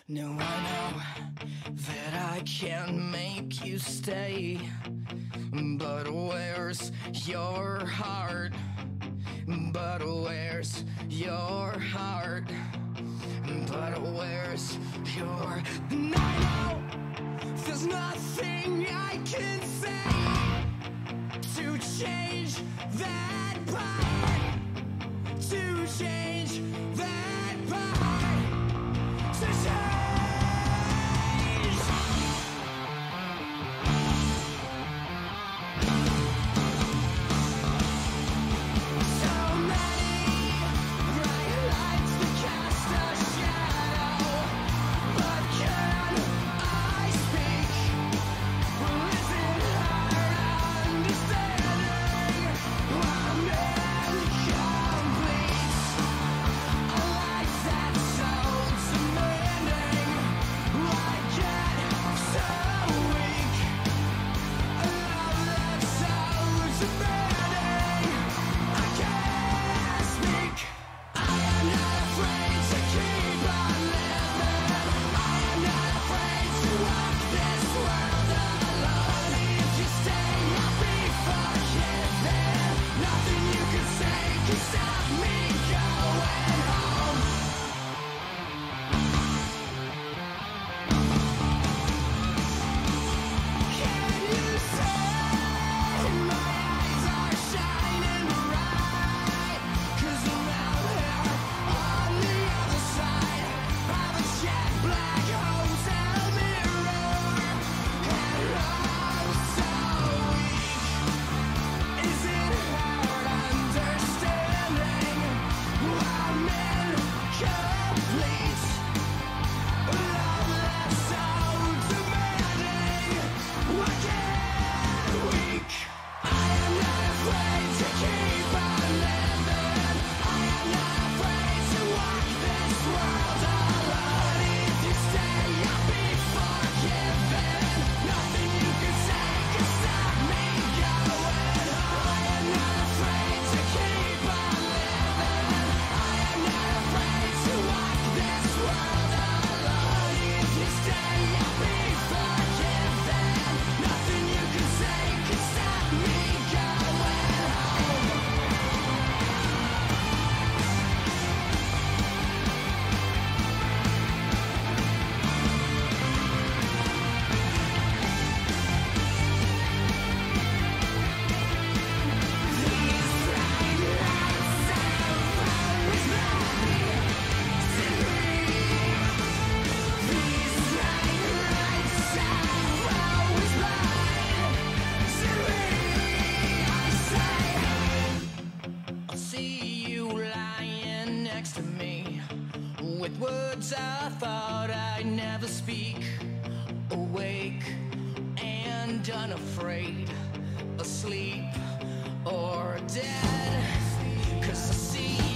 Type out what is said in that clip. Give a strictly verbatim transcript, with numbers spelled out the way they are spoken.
No, I know that I can make you stay, but where's your heart? But where's your heart? But where's your... And I know there's nothing I can say to change that part, to change that part, to change. With words I thought I'd never speak, awake and unafraid, asleep or dead, 'cause I see